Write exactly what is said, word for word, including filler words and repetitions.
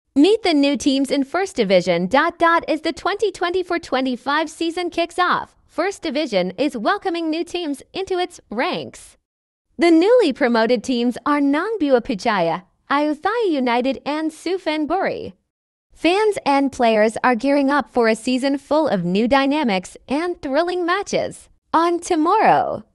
Meet the new teams in First Division. Dot dot as the twenty twenty-four twenty-five season kicks off. First Division is welcoming new teams into its ranks. The newly promoted teams are Nongbua Puchaya, Ayutthaya United, and Suphanburi. Fans and players are gearing up for a season full of new dynamics and thrilling matches. On tomorrow,